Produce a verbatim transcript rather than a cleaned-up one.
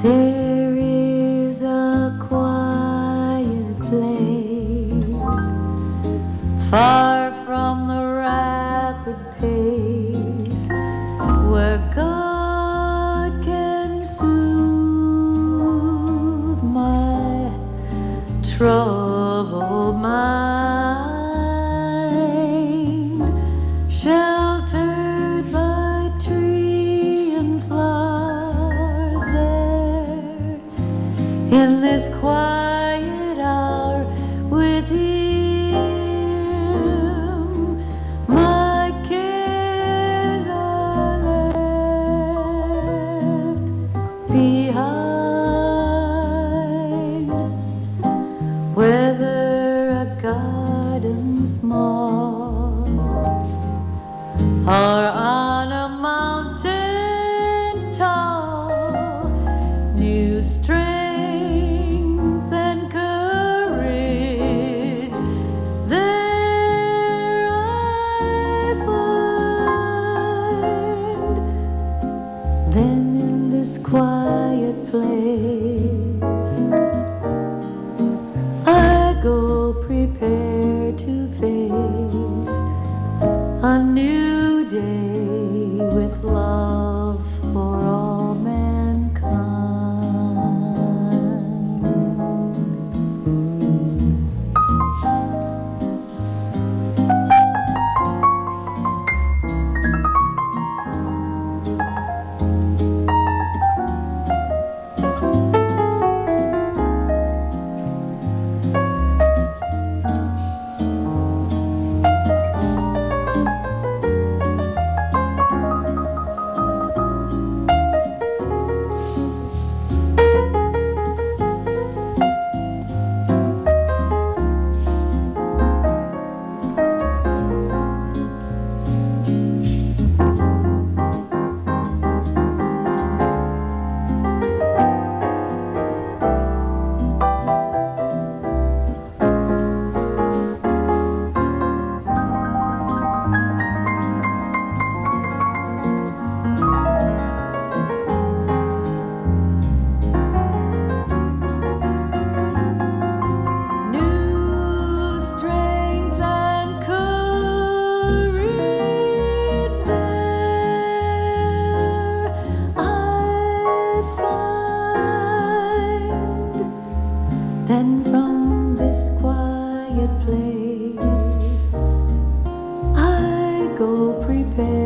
There is a quiet place, far from the rapid pace, where God can soothe my troubled mind, sheltered by tree and flower. There, in this quiet hour with Him, my cares are left behind. Whether a garden small or on a mountain tall, new strength and courage there I find. Then in this quiet place I go prepared to face a new day with love for all mankind. Then from this quiet place I go prepared